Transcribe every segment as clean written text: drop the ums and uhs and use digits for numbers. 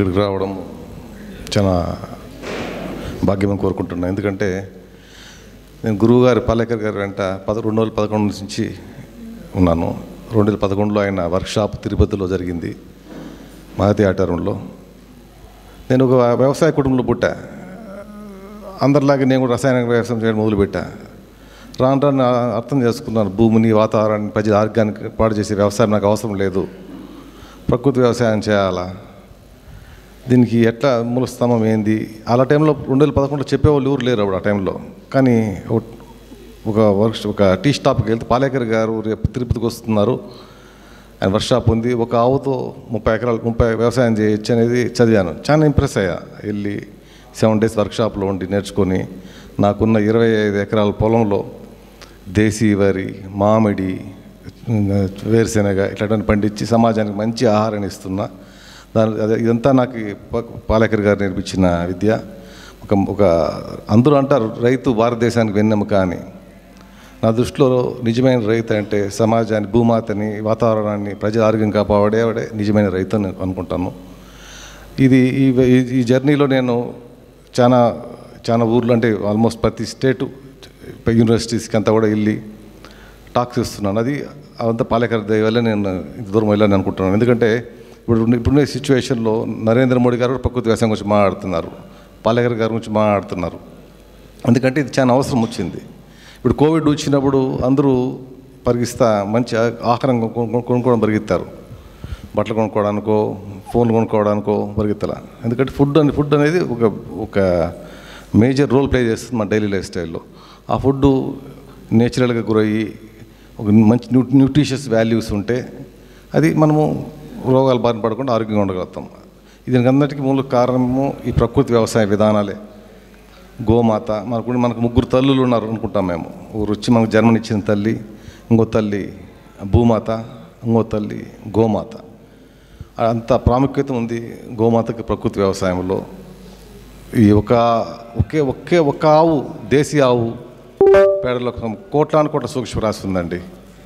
ఇక్కడికి రావడం చాలా భాగ్యమని కోరుకుంటున్నాను. ఎందుకంటే నేను గురువుగారు పాలేకర్ గారి వెంట 2011 నుంచి ఉన్నాను. 2011లో ఆయన వర్క్షాప్ తిరుపతిలో జరిగింది, మహతి ఆటారంలో. నేను ఒక వ్యవసాయ కుటుంబంలో పుట్టా. అందరిలాగే నేను కూడా రసాయనిక వ్యవసాయం చేయడం మొదలుపెట్టా. రాను రాను అర్థం చేసుకున్నాను, భూమిని, వాతావరణాన్ని, ప్రజల ఆరోగ్యానికి పాడు చేసే వ్యవసాయం నాకు అవసరం లేదు, ప్రకృతి వ్యవసాయం చేయాలా, దీనికి ఎట్లా మూల స్తంభం ఏంది. అలా టైంలో 2011లో చెప్పేవాళ్ళు ఎవరు లేరు అప్పుడు ఆ టైంలో. కానీ ఒక టీ స్టాప్కి వెళ్తే పాలేకర్ గారు రేపు తిరుపతికి వస్తున్నారు, ఆయన వర్క్షాప్ ఉంది, ఒక ఆవుతో 30 వ్యవసాయం చేయొచ్చు అనేది చదివాను. చాలా ఇంప్రెస్ అయ్యా. వెళ్ళి 7 days వర్క్షాప్లో ఉండి నేర్చుకొని నాకున్న 25 ఎకరాల పొలంలో దేశీ వరి, మామిడి, వేరుశెనగ ఇట్లాంటివన్నీ పండించి సమాజానికి మంచి ఆహారాన్ని ఇస్తున్నా. ఇదంతా నాకు పాలేకర్ గారు నేర్పించిన విద్య. ఒక అందరూ అంటారు రైతు భారతదేశానికి వెన్నెముక అని. నా దృష్టిలో నిజమైన రైతు అంటే సమాజాన్ని, భూమాతని, వాతావరణాన్ని, ప్రజల ఆరోగ్యం కాపాడేవాడే నిజమైన రైతు అని అనుకుంటాను. ఈ జర్నీలో నేను చాలా ఊర్లు, అంటే ఆల్మోస్ట్ ప్రతి స్టేటు యూనివర్సిటీస్కి అంతా కూడా వెళ్ళి టాక్స్ ఇస్తున్నాను. అదంతా పాలేకర్ దయ వల్ల నేను ఇంత దూరం వెళ్ళాలని అనుకుంటున్నాను. ఎందుకంటే ఇప్పుడున్న సిచ్యువేషన్లో నరేంద్ర మోడీ గారు ప్రకృతి వ్యవసాయం గురించి మాట్లాడుతున్నారు, పాలేకర్ గారి గురించి మాట్లాడుతున్నారు. ఎందుకంటే ఇది చాలా అవసరం వచ్చింది. ఇప్పుడు కోవిడ్ వచ్చినప్పుడు అందరూ పరిగిస్తా మంచి ఆహారం కొనుక్కోవడం పరిగెత్తారు, బట్టలు కొనుక్కోవడానికో, ఫోన్లు కొనుక్కోవడానికో పరిగెత్తలా. ఎందుకంటే ఫుడ్ అనేది ఒక మేజర్ రోల్ ప్లే చేస్తుంది మన డైలీ లైఫ్ స్టైల్లో. ఆ ఫుడ్ నేచురల్గా గురయ్యి ఒక మంచి న్యూట్రిషియస్ వాల్యూస్ ఉంటే అది మనము రోగాలు బారిన పడకుండా ఆరోగ్యంగా ఉండగలుగుతాం. దీనికి అందరికీ మూల కారణము ఈ ప్రకృతి వ్యవసాయ విధానాలే. గోమాత, మనకు 3 తల్లులు ఉన్నారు అనుకుంటాం మేము. ఊరు వచ్చి మనకు జన్మనిచ్చిన తల్లి, ఇంకో తల్లి భూమాత, ఇంకో తల్లి గోమాత. అంత ప్రాముఖ్యత ఉంది గోమాతకి ప్రకృతి వ్యవసాయంలో. ఈ ఒక్క ఆవు, దేశీ ఆవు పేడలో కోట్ల సూక్ష్మ రాసి ఉందండి.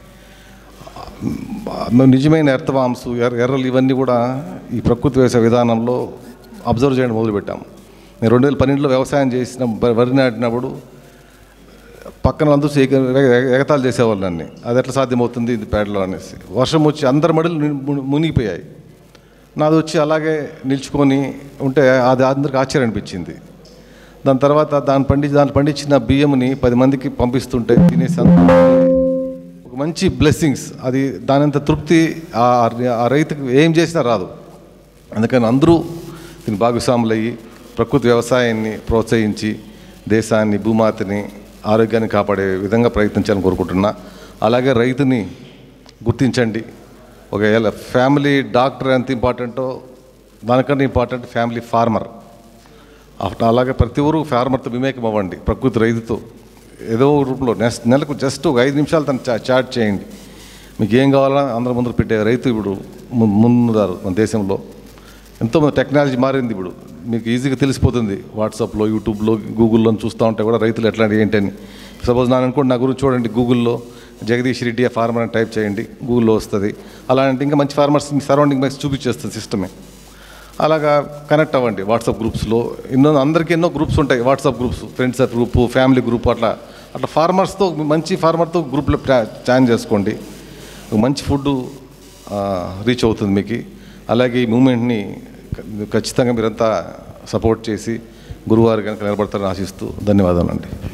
నిజమైన ఎర్తవాంసు, ఎర్రలు ఇవన్నీ కూడా ఈ ప్రకృతి వ్యవసాయ విధానంలో అబ్జర్వ్ చేయడం మొదలుపెట్టాము. నేను 2012లో వ్యవసాయం చేసిన వరి నాటినప్పుడు పక్కన అందరూ ఎగతాలు చేసేవాళ్ళు అన్నీ. అది ఎట్లా సాధ్యమవుతుంది ఇది పేడలో అనేసి. వర్షం వచ్చి అందరి మడులు మునిగిపోయాయి. నాది వచ్చి అలాగే నిల్చుకొని ఉంటే అది అందరికి ఆశ్చర్యం అనిపించింది. దాని తర్వాత దాన్ని పండించిన బియ్యంని 10 మందికి పంపిస్తుంటే తినేసి ఒక మంచి బ్లెస్సింగ్స్. అది దానంత తృప్తి ఆ రైతుకు ఏం చేసినా రాదు. అందుకని అందరూ దీన్ని భాగస్వాములయ్యి ప్రకృతి వ్యవసాయాన్ని ప్రోత్సహించి దేశాన్ని, భూమాతని, ఆరోగ్యాన్ని కాపాడే విధంగా ప్రయత్నించాలని కోరుకుంటున్నా. అలాగే రైతుని గుర్తించండి. ఒకవేళ ఫ్యామిలీ డాక్టర్ ఎంత ఇంపార్టెంటో దానికన్నా ఇంపార్టెంట్ ఫ్యామిలీ ఫార్మర్. అలాగే ప్రతి ఊరు ఫార్మర్తో విమేకం అవ్వండి, ప్రకృతి రైతుతో ఏదో రూపంలో నెలకు జస్ట్ ఒక 5 నిమిషాలు తను చాట్ చేయండి. మీకు ఏం కావాలన్నా అందరి ముందు పెట్టే రైతు ఇప్పుడు ముందున్నారు మన దేశంలో. ఎంతోమంది టెక్నాలజీ మారింది. ఇప్పుడు మీకు ఈజీగా తెలిసిపోతుంది. వాట్సాప్లో, యూట్యూబ్లో, గూగుల్లో చూస్తూ ఉంటే కూడా రైతులు ఎట్లాంటి ఏంటని. సపోజ్ నా అనుకోండి, నా గురించి చూడండి, గూగుల్లో జగదీష్ రెడ్డి ఫార్మర్ అని టైప్ చేయండి, గూగుల్లో వస్తుంది. అలాంటి ఇంకా మంచి ఫార్మర్స్ సరౌండింగ్ మ్యాక్స్ చూపించేస్తుంది సిస్టమే. అలాగా కనెక్ట్ అవ్వండి వాట్సాప్ గ్రూప్స్లో. అందరికీ ఎన్నో గ్రూప్స్ ఉంటాయి, WhatsApp groups, friends group, family group, అట్లా ఫార్మర్స్తో, మంచి ఫార్మర్తో గ్రూప్లో జాయిన్ చేసుకోండి. మంచి ఫుడ్ రీచ్ అవుతుంది మీకు. అలాగే ఈ మూమెంట్ని ఖచ్చితంగా మీరంతా సపోర్ట్ చేసి గురువారు కనుక నిలబడతారని ఆశిస్తూ ధన్యవాదాలండి.